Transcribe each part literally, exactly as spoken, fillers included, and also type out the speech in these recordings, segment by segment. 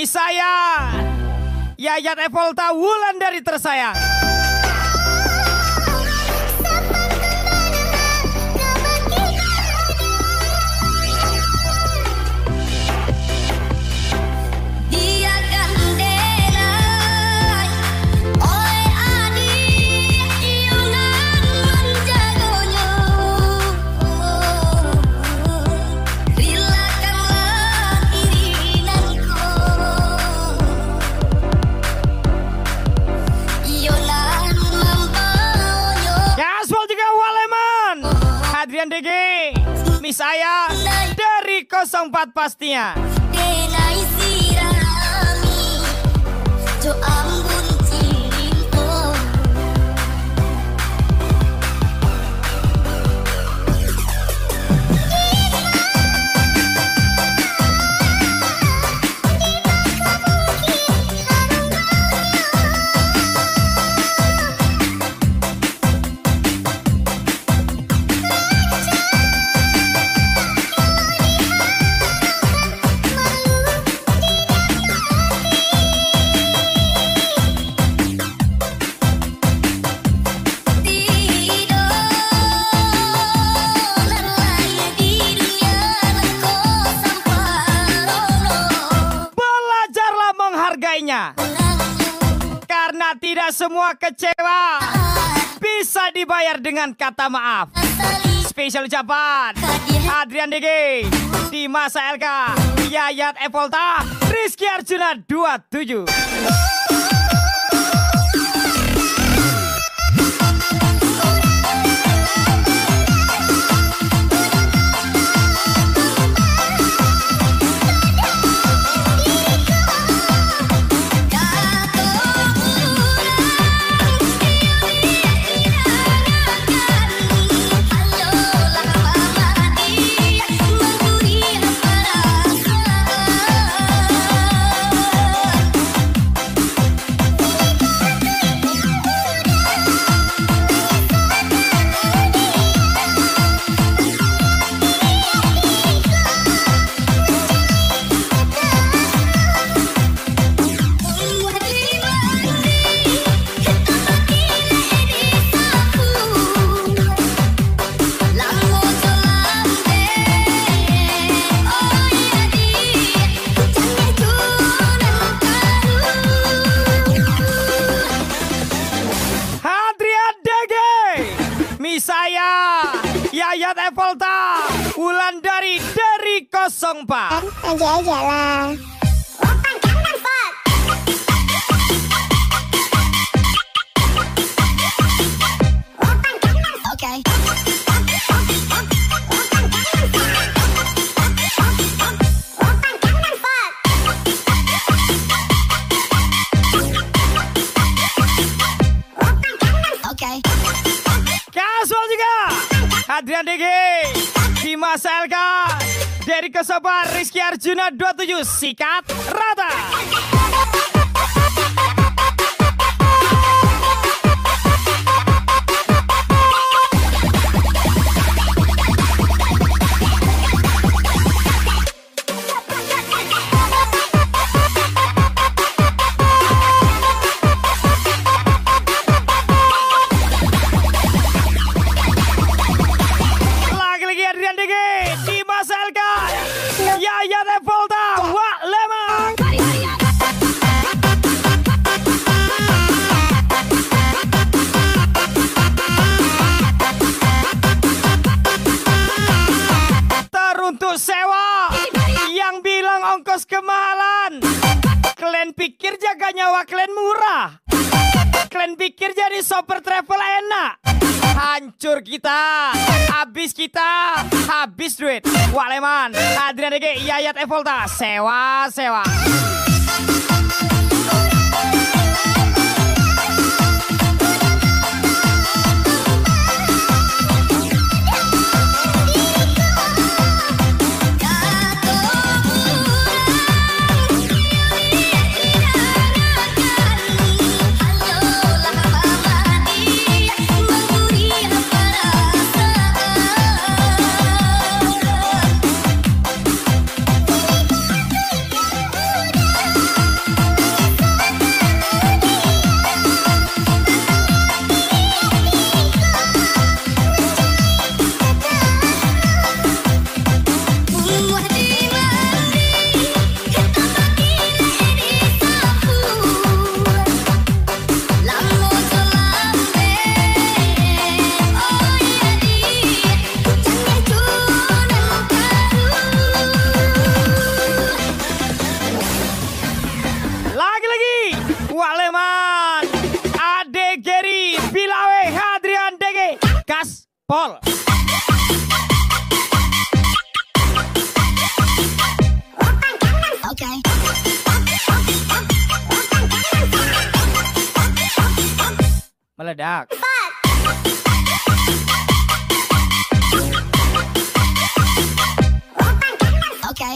Miss saya Yayat Evolta Wulandari tersayang. D G, Miss saya dari nol empat pastinya. Karena tidak semua kecewa bisa dibayar dengan kata maaf. Spesial ucapan Adrian D G, Dimas L K, Yayat Evolta, Rizky Arjuna dua puluh tujuh. Saya Yayat Evolta Wulandari dari nol empat. Aja aja lah. Oke. Casual juga Adrian D G, Dimas L K, dari Kesobar, Rizky Arjuna dua puluh tujuh. Sikat rata. Yayat Evolta Wak Lemang. Teruntuk sewa yang bilang ongkos kemahalan. Kalian pikir jaga nyawa kalian murah? Kalian pikir jadi sopir travel enak? Hancur kita, habis kita, habis duit. Wak Leman, Adrian D G, Yayat Evolta, sewa, sewa. travel. Okay. Meledak. Okay.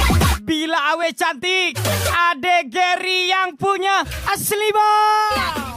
Bila awe cantik, Ade Geri yang punya asli bang.